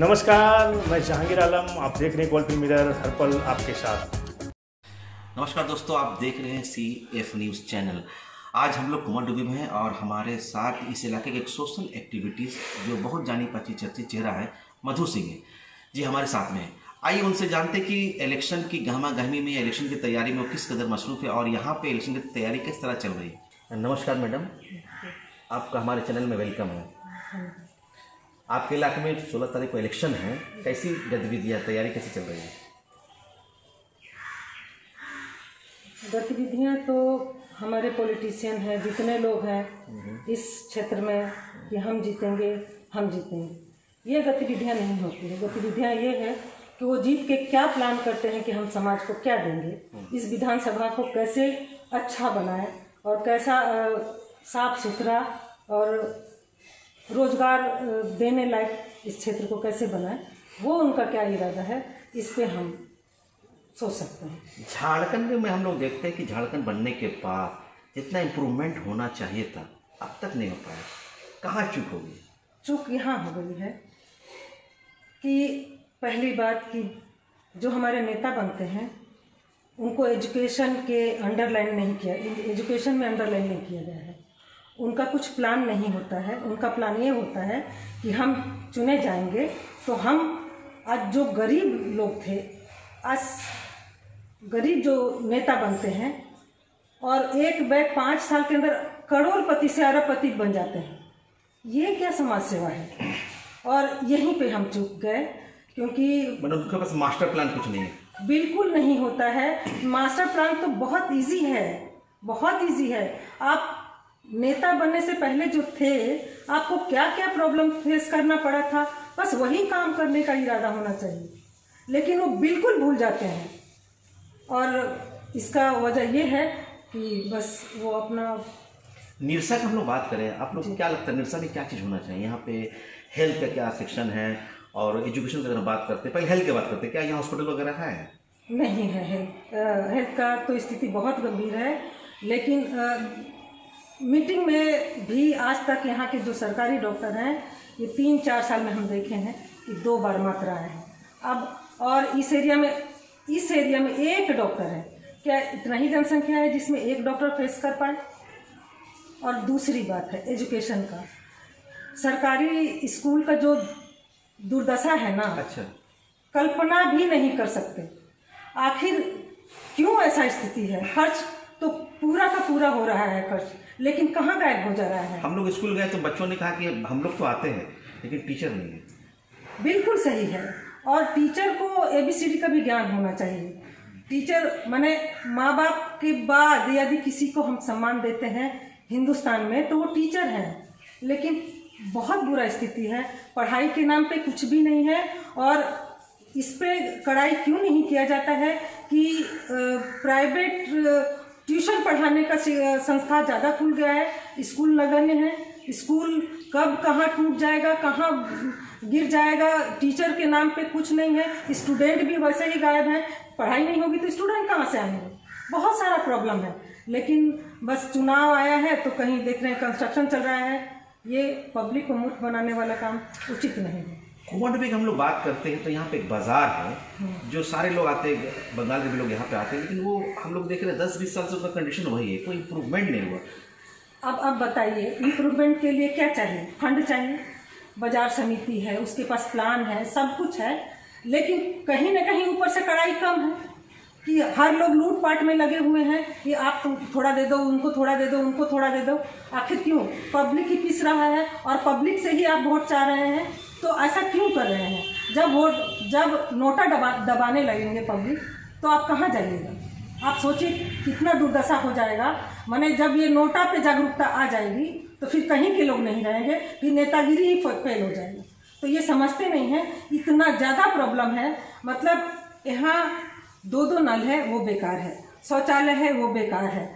नमस्कार, मैं जहांगीर आलम। आप देख रहे हैं गोल्ड मिरर, हर पल आपके साथ। नमस्कार दोस्तों, आप देख रहे हैं CF न्यूज़ चैनल। आज हम लोग कुमारडुबी में हैं और हमारे साथ इस इलाके के एक सोशल एक्टिविटीज़ जो बहुत जानी पहचानी चर्चित चेहरा है, मधु सिंह जी हमारे साथ में हैं। आइए उनसे जानते कि इलेक्शन की गहमा गहमी में, इलेक्शन की तैयारी में वो किस कदर मसरूफ़ है और यहाँ पे इलेक्शन की तैयारी किस तरह चल रही है। नमस्कार मैडम, आपका हमारे चैनल में वेलकम है। आपके इलाके में 16 तारीख को इलेक्शन है, कैसी गतिविधियाँ, तैयारी कैसी चल रही है? गतिविधियाँ तो हमारे पॉलिटिशियन हैं, जितने लोग हैं इस क्षेत्र में कि हम जीतेंगे, ये गतिविधियाँ नहीं होती है। गतिविधियाँ ये है कि वो जीत के क्या प्लान करते हैं कि हम समाज को क्या देंगे, इस विधानसभा को कैसे अच्छा बनाएं और कैसा साफ सुथरा और रोजगार देने लायक इस क्षेत्र को कैसे बनाएं, वो उनका क्या इरादा है, इस पे हम सोच सकते हैं। झारखंड में हम लोग देखते हैं कि झारखंड बनने के बाद जितना इम्प्रूवमेंट होना चाहिए था अब तक नहीं हो पाया। कहाँ चूक हो गई? चूक यहाँ हो गई है कि पहली बात कि जो हमारे नेता बनते हैं उनको एजुकेशन के अंडरलाइन नहीं किया, एजुकेशन में अंडरलाइन नहीं किया गया है। उनका कुछ प्लान नहीं होता है। उनका प्लान ये होता है कि हम चुने जाएंगे तो हम आज जो गरीब लोग थे, आज गरीब जो नेता बनते हैं और एक बैग 5 साल के अंदर करोड़पति से अरबपति बन जाते हैं। ये क्या समाज सेवा है? और यहीं पे हम चूक गए, क्योंकि मतलब उनके पास मास्टर प्लान कुछ नहीं है। बिल्कुल नहीं होता है। मास्टर प्लान तो बहुत इजी है, बहुत इजी है। आप नेता बनने से पहले जो थे, आपको क्या क्या प्रॉब्लम फेस करना पड़ा था, बस वही काम करने का इरादा होना चाहिए, लेकिन वो बिल्कुल भूल जाते हैं। और इसका वजह ये है कि बस वो अपना निरसा की हम लोग बात करें, आप लोग को क्या लगता है निरसा में क्या चीज़ होना चाहिए? यहाँ पे हेल्थ का क्या सेक्शन है और एजुकेशन की अगर बात करते हैं, पहले हेल्थ की बात करते हैं, क्या यहाँ हॉस्पिटल वगैरह है? नहीं है। हेल्थ का तो स्थिति बहुत गंभीर है, लेकिन मीटिंग में भी आज तक यहाँ के जो सरकारी डॉक्टर हैं, ये 3-4 साल में हम देखे हैं कि 2 बार मात्रा आए हैं। अब और इस एरिया में एक डॉक्टर है। क्या इतना ही जनसंख्या है जिसमें एक डॉक्टर फेस कर पाए? और दूसरी बात है एजुकेशन का। सरकारी स्कूल का जो दुर्दशा है ना, अच्छा, कल्पना भी नहीं कर सकते। आखिर क्यों ऐसा स्थिति है? खर्च तो पूरा का पूरा हो रहा है खर्च, लेकिन कहाँ गायब हो जा रहा है? हम लोग स्कूल गए तो बच्चों ने कहा कि हम लोग तो आते हैं लेकिन टीचर नहीं है। बिल्कुल सही है। और टीचर को ABCD का भी ज्ञान होना चाहिए। टीचर माने माँ बाप के बाद यदि किसी को हम सम्मान देते हैं हिंदुस्तान में तो वो टीचर हैं। लेकिन बहुत बुरा स्थिति है, पढ़ाई के नाम पे कुछ भी नहीं है। और इस पे कड़ाई क्यों नहीं किया जाता है कि प्राइवेट ट्यूशन पढ़ाने का संस्था ज़्यादा खुल गया है, स्कूल लगाने हैं। स्कूल कब कहाँ टूट जाएगा, कहाँ गिर जाएगा, टीचर के नाम पे कुछ नहीं है। स्टूडेंट भी वैसे ही गायब हैं। पढ़ाई नहीं होगी तो स्टूडेंट कहाँ से आएंगे? बहुत सारा प्रॉब्लम है। लेकिन बस चुनाव आया है तो कहीं देख रहे हैं कंस्ट्रक्शन चल रहा है। ये पब्लिक को मूर्ख बनाने वाला काम उचित नहीं है। कुमारडुबी की हम लोग बात करते हैं तो यहाँ पे एक बाजार है जो सारे लोग आते हैं, बंगाल के भी लोग यहाँ पे आते हैं, लेकिन वो हम लोग देख रहे हैं 10-20 साल से उसका कंडीशन वही है, कोई इम्प्रूवमेंट नहीं हुआ। अब बताइए, इम्प्रूवमेंट के लिए क्या चाहिए? फंड चाहिए, बाजार समिति है, उसके पास प्लान है, सब कुछ है, लेकिन कहीं ना कहीं ऊपर से कड़ाई कम है कि हर लोग लूटपाट में लगे हुए हैं कि आप थोड़ा दे दो, उनको थोड़ा दे दो, उनको थोड़ा दे दो। आखिर क्यों? पब्लिक ही पिस रहा है और पब्लिक से ही आप वोट चाह रहे हैं, तो ऐसा क्यों कर रहे हैं? जब नोटा दबाने लगेंगे पब्लिक तो आप कहाँ जाइएगा? आप सोचिए कितना दुर्दशा हो जाएगा। माने जब ये नोटा पे जागरूकता आ जाएगी तो फिर कहीं के लोग नहीं रहेंगे, फिर नेतागिरी ही फेल हो जाएगी। तो ये समझते नहीं है, इतना ज़्यादा प्रॉब्लम है। मतलब यहाँ 2-2 नल है वो बेकार है, शौचालय है वो बेकार है,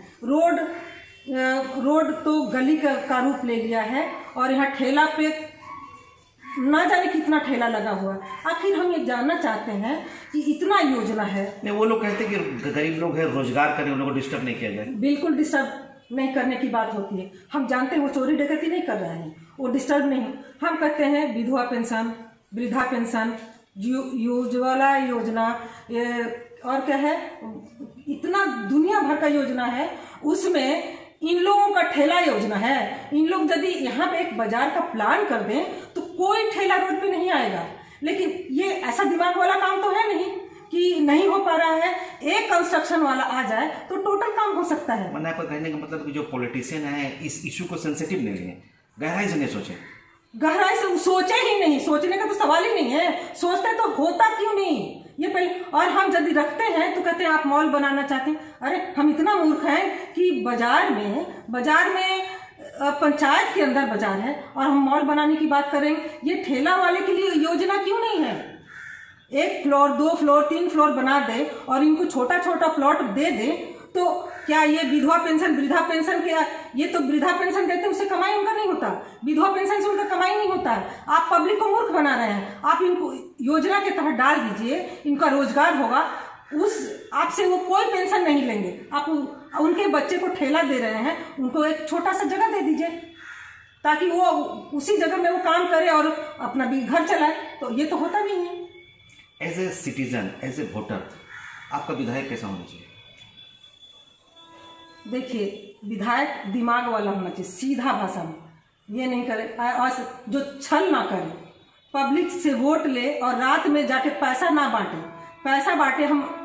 रोड तो गली का रूप ले लिया है। और यहाँ ठेला पे ना जाने कितना ठेला लगा हुआ है। आखिर हम ये जानना चाहते हैं कि इतना योजना है। नहीं, वो लोग कहते हैं कि गरीब लोग हैं, रोजगार करें, उन लोगों को डिस्टर्ब नहीं किया जाए। बिल्कुल डिस्टर्ब नहीं करने की बात होती है। हम जानते हैं वो चोरी डकैती नहीं कर रहे हैं, वो डिस्टर्ब नहीं। हम कहते हैं विधवा पेंशन, वृद्धा पेंशन, उज्ज्वला योजना, और क्या है, इतना दुनिया भर का योजना है। उसमें इन लोगों का ठेला योजना है। इन लोग यदि यहाँ पे एक बाजार का प्लान कर दें तो कोई ठेला रोड पे नहीं आएगा। लेकिन ये ऐसा दिमाग वाला काम तो है नहीं कि नहीं हो पा रहा है। एक कंस्ट्रक्शन वाला आ जाए तो टोटल काम हो सकता है। मतलब आपका कहने का मतलब कि जो पॉलिटिशियन है इस इशू को सेंसिटिव नहीं लिए, गहराई से नहीं सोचे, गहराई से सोचे ही नहीं। सोचने का तो सवाल ही नहीं है। सोचते तो होता क्यों नहीं ये पहले। और हम यदि रखते हैं तो कहते हैं आप मॉल बनाना चाहते हैं। अरे हम इतना मूर्ख हैं कि बाजार में पंचायत के अंदर बाजार है और हम मॉल बनाने की बात करेंगे। ये ठेला वाले के लिए योजना क्यों नहीं है? 1 फ्लोर 2 फ्लोर 3 फ्लोर बना दे और इनको छोटा छोटा प्लॉट दे दे तो क्या ये विधवा पेंशन, वृद्धा पेंशन, क्या ये तो वृद्धा पेंशन देते हैं उससे कमाई उनका नहीं होता, विधवा पेंशन से उनका कमाई नहीं होता है। आप पब्लिक को मूर्ख बना रहे हैं। आप इनको योजना के तहत डाल दीजिए, इनका रोजगार होगा, उस आपसे वो कोई पेंशन नहीं लेंगे। आप उनके बच्चे को ठेला दे रहे हैं, उनको एक छोटा सा जगह दे दीजिए ताकि वो उसी जगह में वो काम करे और अपना भी घर चलाए। तो ये तो होता नहीं है। As a citizen, as a voter, आपका विधायक कैसा होना चाहिए? देखिए, विधायक दिमाग वाला होना चाहिए, सीधा भाषा में, ये नहीं करे और जो छल ना करे, पब्लिक से वोट ले और रात में जाके पैसा ना बांटे। पैसा बांटे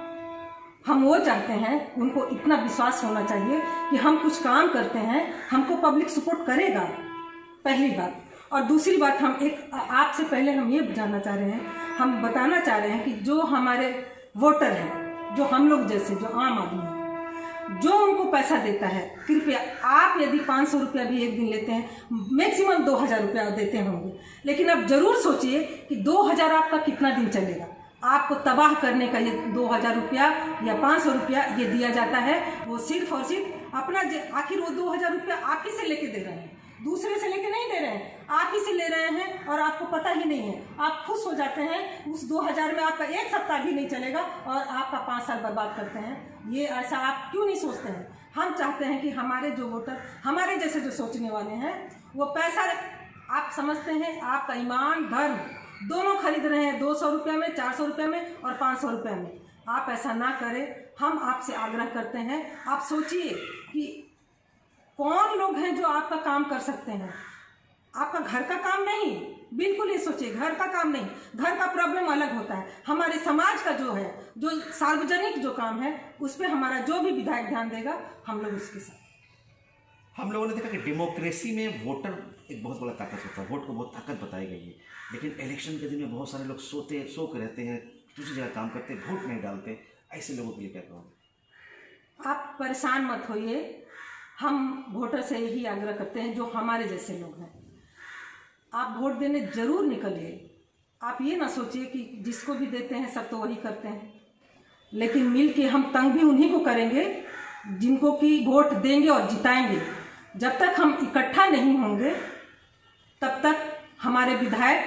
हम वो चाहते हैं, उनको इतना विश्वास होना चाहिए कि हम कुछ काम करते हैं, हमको पब्लिक सपोर्ट करेगा, पहली बात। और दूसरी बात, हम एक आपसे पहले हम ये जानना चाह रहे हैं, हम बताना चाह रहे हैं कि जो हमारे वोटर हैं, जो हम लोग जैसे जो आम आदमी हैं, जो उनको पैसा देता है, कृपया आप यदि 500 रुपया भी एक दिन लेते हैं, मैक्सिमम 2000 रुपया देते होंगे, लेकिन अब जरूर सोचिए कि 2000 आपका कितना दिन चलेगा। आपको तबाह करने का ये 2000 रुपया या 500 रुपया ये दिया जाता है, वो सिर्फ और सिर्फ अपना, आखिर वो 2000 रुपया आप ही से लेके दे रहे हैं, दूसरे से लेके नहीं दे रहे हैं, आप ही से ले रहे हैं और आपको पता ही नहीं है। आप खुश हो जाते हैं, उस 2000 में आपका 1 सप्ताह भी नहीं चलेगा और आपका 5 साल बर्बाद करते हैं। ये ऐसा आप क्यों नहीं सोचते हैं? हम चाहते हैं कि हमारे जो वोटर, हमारे जैसे जो सोचने वाले हैं, वो पैसा, आप समझते हैं आपका ईमान धर्म दोनों खरीद रहे हैं 200 रुपया में, 400 रुपया में और 500 रुपया में। आप ऐसा ना करें, हम आपसे आग्रह करते हैं। आप सोचिए कि कौन लोग हैं जो आपका काम कर सकते हैं। आपका घर का काम नहीं, बिल्कुल ये सोचिए, घर का काम नहीं, घर का प्रॉब्लम अलग होता है। हमारे समाज का जो है, जो सार्वजनिक जो काम है, उस पर हमारा जो भी विधायक ध्यान देगा, हम लोग उसके साथ। हम लोगों ने देखा कि डेमोक्रेसी में वोटर एक बहुत बड़ा ताकत होता है, वोट को बहुत ताकत बताई गई है। लेकिन इलेक्शन के दिन में बहुत सारे लोग सो के रहते हैं, दूसरी जगह काम करते, वोट नहीं डालते। ऐसे लोगों के लिए क्या कहोगे? आप परेशान मत होइए, हम वोटर से यही आग्रह करते हैं, जो हमारे जैसे लोग हैं, आप वोट देने जरूर निकलिए। आप ये ना सोचिए कि जिसको भी देते हैं सब तो वही करते हैं, लेकिन मिल के हम तंग भी उन्हीं को करेंगे जिनको कि वोट देंगे और जिताएंगे। जब तक हम इकट्ठा नहीं होंगे तब तक हमारे विधायक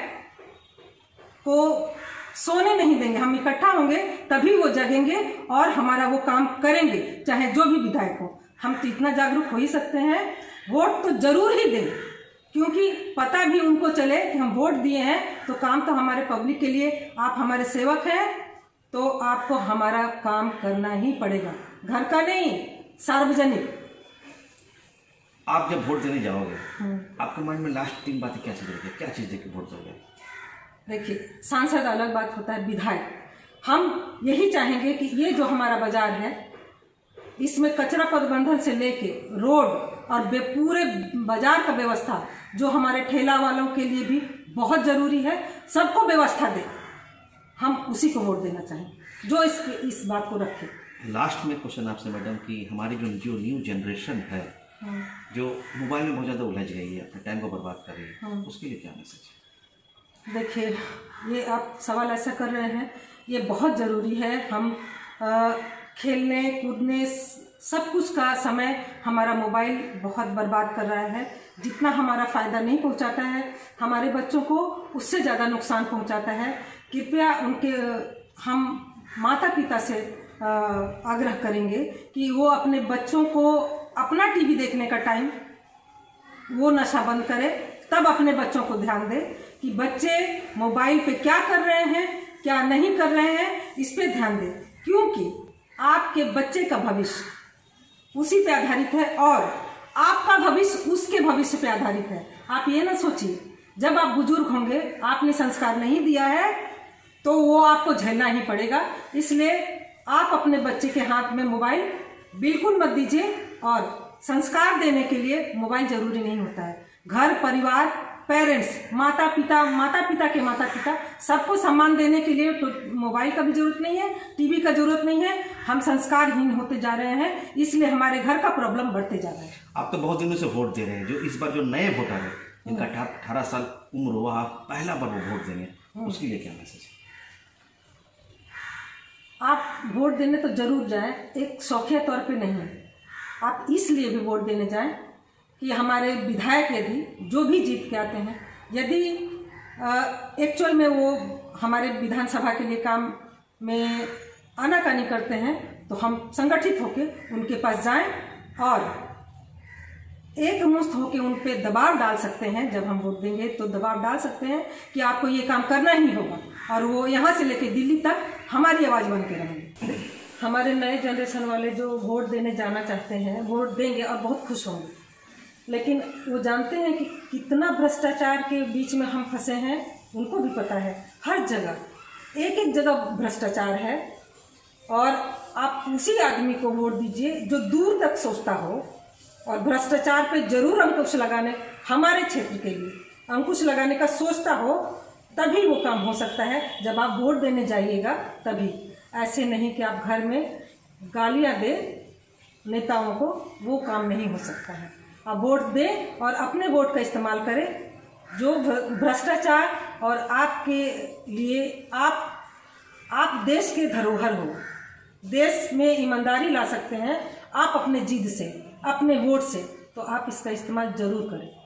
को सोने नहीं देंगे। हम इकट्ठा होंगे तभी वो जगेंगे और हमारा वो काम करेंगे, चाहे जो भी विधायक हो। हम तो इतना जागरूक हो ही सकते हैं, वोट तो जरूर ही दें, क्योंकि पता भी उनको चले कि हम वोट दिए हैं तो काम तो हमारे पब्लिक के लिए, आप हमारे सेवक हैं तो आपको हमारा काम करना ही पड़ेगा, घर का नहीं, सार्वजनिक। आप जब वोट देने जाओगे, आपके मन में लास्ट 3 बातें क्या चीज रहेगी? क्या चीज देके वोट दोगे? देखिए, सांसद अलग बात होता है, विधायक हम यही चाहेंगे कि ये जो हमारा बाजार है, इसमें कचरा प्रबंधन से लेके रोड और पूरे बाजार का व्यवस्था, जो हमारे ठेला वालों के लिए भी बहुत जरूरी है, सबको व्यवस्था दे। हम उसी को वोट देना चाहेंगे जो इस बात को रखे। लास्ट में क्वेश्चन आपसे मैडम कि हमारी जो न्यू जनरेशन है, जो मोबाइल में बहुत ज़्यादा उलझ गई है, अपने टाइम को बर्बाद कर रही है, उसके लिए क्या मैसेज है? देखिए, ये आप सवाल ऐसा कर रहे हैं, ये बहुत ज़रूरी है। हम खेलने कूदने सब कुछ का समय हमारा मोबाइल बहुत बर्बाद कर रहा है। जितना हमारा फ़ायदा नहीं पहुंचाता है, हमारे बच्चों को उससे ज़्यादा नुकसान पहुंचाता है। कृपया हम माता पिता से आग्रह करेंगे कि वो अपने बच्चों को अपना टीवी देखने का टाइम वो नशा बंद करे, तब अपने बच्चों को ध्यान दे कि कि बच्चे मोबाइल पे क्या कर रहे हैं, क्या नहीं कर रहे हैं, इस पे ध्यान दें, क्योंकि आपके बच्चे का भविष्य उसी पे आधारित है और आपका भविष्य उसके भविष्य पे आधारित है। आप ये ना सोचिए जब आप बुजुर्ग होंगे, आपने संस्कार नहीं दिया है तो वो आपको झेलना ही पड़ेगा। इसलिए आप अपने बच्चे के हाथ में मोबाइल बिल्कुल मत दीजिए। और संस्कार देने के लिए मोबाइल जरूरी नहीं होता है। घर परिवार, पेरेंट्स, माता पिता के माता पिता सबको सम्मान देने के लिए तो मोबाइल का भी जरूरत नहीं है, टीवी का जरूरत नहीं है। हम संस्कारहीन होते जा रहे हैं, इसलिए हमारे घर का प्रॉब्लम बढ़ते जा रहा है। आप तो बहुत दिनों से वोट दे रहे हैं, जो इस बार जो नए वोटर है जिनका 18 साल उम्र हुआ, पहला बार वो वोट देंगे, उसके लिए क्या मैसेज है? आप वोट देने तो जरूर जाएं, एक शौकिया तौर पे नहीं। आप इसलिए भी वोट देने जाएं कि हमारे विधायक यदि जो भी जीत के आते हैं, यदि एक्चुअल में वो हमारे विधानसभा के लिए काम में आनाकानी करते हैं तो हम संगठित होकर उनके पास जाएं और एक मुश्त होकर उन पे दबाव डाल सकते हैं। जब हम वोट देंगे तो दबाव डाल सकते हैं कि आपको ये काम करना ही होगा, और वो यहाँ से लेके दिल्ली तक हमारी आवाज़ बन के रहेंगे। हमारे नए जनरेशन वाले जो वोट देने जाना चाहते हैं, वोट देंगे और बहुत खुश होंगे, लेकिन वो जानते हैं कि कितना भ्रष्टाचार के बीच में हम फंसे हैं। उनको भी पता है हर जगह एक जगह भ्रष्टाचार है, और आप उसी आदमी को वोट दीजिए जो दूर तक सोचता हो और भ्रष्टाचार पे जरूर अंकुश लगाने, हमारे क्षेत्र के लिए अंकुश लगाने का सोचता हो, तभी वो काम हो सकता है। जब आप वोट देने जाइएगा तभी, ऐसे नहीं कि आप घर में गालियां दे नेताओं को, वो काम नहीं हो सकता है। आप वोट दें और अपने वोट का इस्तेमाल करें। जो भ्रष्टाचार और आपके लिए आप देश के धरोहर हो, देश में ईमानदारी ला सकते हैं आप अपने जिद से, अपने वोट से, तो आप इसका इस्तेमाल जरूर करें।